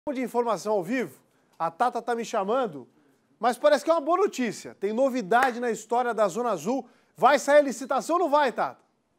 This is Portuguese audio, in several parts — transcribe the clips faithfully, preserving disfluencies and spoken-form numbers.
De informação ao vivo, a Tata está me chamando, mas parece que é uma boa notícia. Tem novidade na história da Zona Azul. Vai sair a licitação ou não vai, Tata?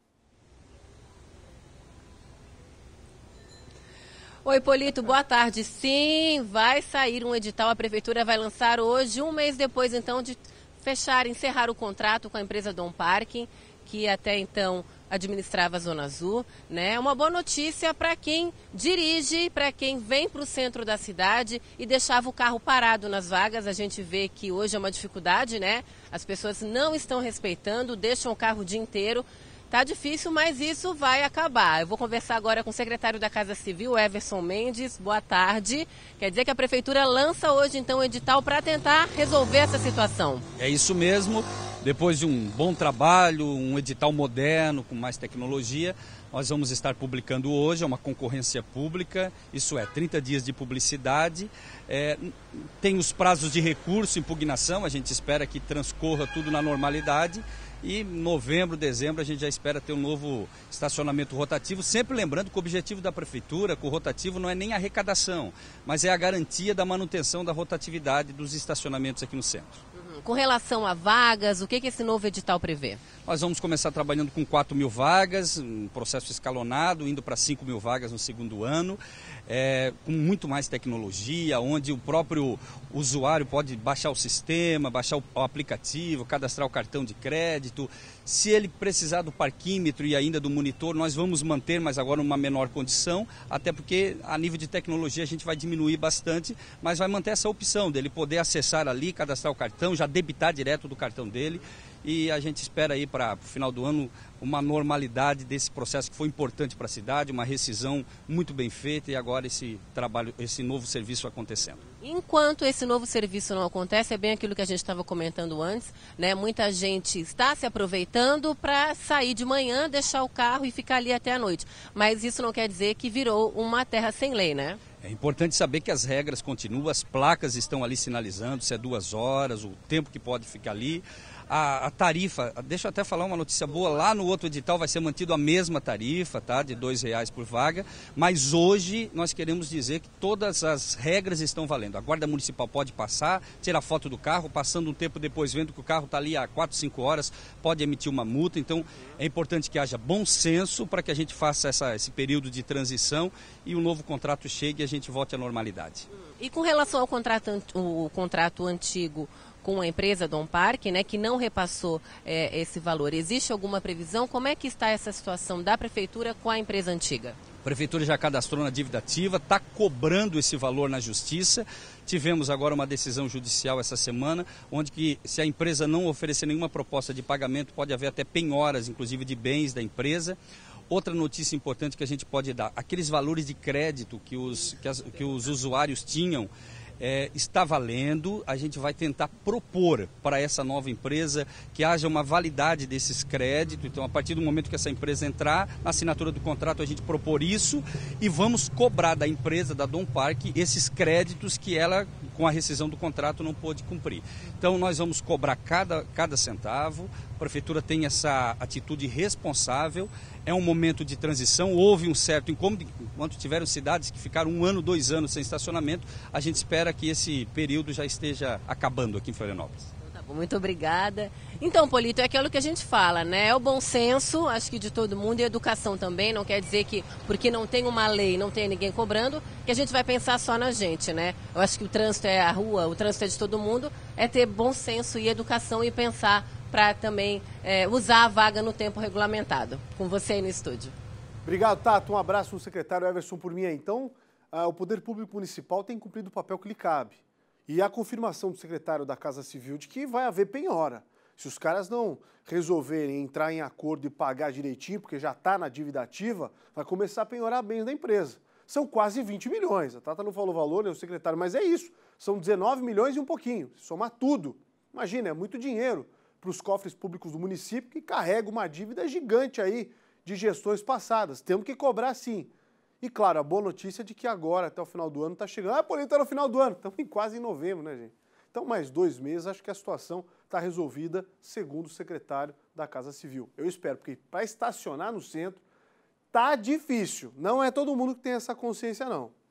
Oi, Polito, boa tarde. Sim, vai sair um edital, a Prefeitura vai lançar hoje, um mês depois, então, de fechar, encerrar o contrato com a empresa Dom Parque, que até então administrava a Zona Azul, né? Uma boa notícia para quem dirige, para quem vem para o centro da cidade e deixava o carro parado nas vagas. A gente vê que hoje é uma dificuldade, né? As pessoas não estão respeitando, deixam o carro o dia inteiro. Tá difícil, mas isso vai acabar. Eu vou conversar agora com o secretário da Casa Civil, Everson Mendes. Boa tarde. Quer dizer que a Prefeitura lança hoje, então, o edital para tentar resolver essa situação. É isso mesmo. Depois de um bom trabalho, um edital moderno, com mais tecnologia, nós vamos estar publicando hoje, é uma concorrência pública, isso é, trinta dias de publicidade, é, tem os prazos de recurso, impugnação, a gente espera que transcorra tudo na normalidade. E em novembro, dezembro, a gente já espera ter um novo estacionamento rotativo, sempre lembrando que o objetivo da Prefeitura com o rotativo não é nem a arrecadação, mas é a garantia da manutenção da rotatividade dos estacionamentos aqui no centro. Com relação a vagas, o que, que esse novo edital prevê? Nós vamos começar trabalhando com quatro mil vagas, um processo escalonado, indo para cinco mil vagas no segundo ano, é, com muito mais tecnologia, onde o próprio usuário pode baixar o sistema, baixar o, o aplicativo, cadastrar o cartão de crédito. Se ele precisar do parquímetro e ainda do monitor, nós vamos manter, mas agora numa menor condição, até porque a nível de tecnologia a gente vai diminuir bastante, mas vai manter essa opção dele poder acessar ali, cadastrar o cartão, já debitar direto do cartão dele. E a gente espera aí para o final do ano uma normalidade desse processo que foi importante para a cidade, uma rescisão muito bem feita e agora esse trabalho, esse novo serviço acontecendo. Enquanto esse novo serviço não acontece, é bem aquilo que a gente estava comentando antes, né? Muita gente está se aproveitando para sair de manhã, deixar o carro e ficar ali até a noite. Mas isso não quer dizer que virou uma terra sem lei, né? É importante saber que as regras continuam, as placas estão ali sinalizando se é duas horas, o tempo que pode ficar ali. A, a tarifa, deixa eu até falar uma notícia boa, lá no outro edital vai ser mantido a mesma tarifa, tá, de dois reais por vaga, mas hoje nós queremos dizer que todas as regras estão valendo. A Guarda Municipal pode passar, tirar foto do carro, passando um tempo depois, vendo que o carro está ali há quatro, cinco horas, pode emitir uma multa. Então é importante que haja bom senso para que a gente faça essa, esse período de transição e o novo contrato chegue e a gente volte à normalidade. E com relação ao contrato, o contrato antigo com a empresa Dom Parque, né, que não repassou é, esse valor, existe alguma previsão? Como é que está essa situação da Prefeitura com a empresa antiga? A Prefeitura já cadastrou na dívida ativa, está cobrando esse valor na Justiça. Tivemos agora uma decisão judicial essa semana, onde que, se a empresa não oferecer nenhuma proposta de pagamento, pode haver até penhoras, inclusive de bens da empresa. Outra notícia importante que a gente pode dar, aqueles valores de crédito que os, que as, que os usuários tinham, É, está valendo. A gente vai tentar propor para essa nova empresa que haja uma validade desses créditos. Então, a partir do momento que essa empresa entrar na assinatura do contrato, a gente propor isso e vamos cobrar da empresa, da Dom Parque, esses créditos que ela, com a rescisão do contrato, não pôde cumprir. Então, nós vamos cobrar cada, cada centavo. A Prefeitura tem essa atitude responsável. É um momento de transição, houve um certo incômodo, enquanto tiveram cidades que ficaram um ano, dois anos sem estacionamento, a gente espera que esse período já esteja acabando aqui em Florianópolis. Tá bom, muito obrigada. Então, Polito, é aquilo que a gente fala, né? É o bom senso, acho que de todo mundo, e educação também. Não quer dizer que porque não tem uma lei, não tem ninguém cobrando, que a gente vai pensar só na gente, né? Eu acho que o trânsito é a rua, o trânsito é de todo mundo, é ter bom senso e educação e pensar para também é, usar a vaga no tempo regulamentado. Com você aí no estúdio. Obrigado, Tato. Um abraço no secretário Everson por mim aí. Então, ah, o Poder Público Municipal tem cumprido o papel que lhe cabe. E a confirmação do secretário da Casa Civil de que vai haver penhora. Se os caras não resolverem entrar em acordo e pagar direitinho, porque já está na dívida ativa, vai começar a penhorar bens da empresa. São quase vinte milhões. A Tata não falou o valor, né, o secretário, mas é isso. São dezenove milhões e um pouquinho. Se somar tudo, imagina, é muito dinheiro para os cofres públicos do município, que carrega uma dívida gigante aí de gestões passadas. Temos que cobrar sim. E claro, a boa notícia é de que agora, até o final do ano, está chegando. Ah, porém, está no final do ano. Estamos quase em novembro, né, gente? Então, mais dois meses, acho que a situação está resolvida, segundo o secretário da Casa Civil. Eu espero, porque para estacionar no centro, tá difícil. Não é todo mundo que tem essa consciência, não.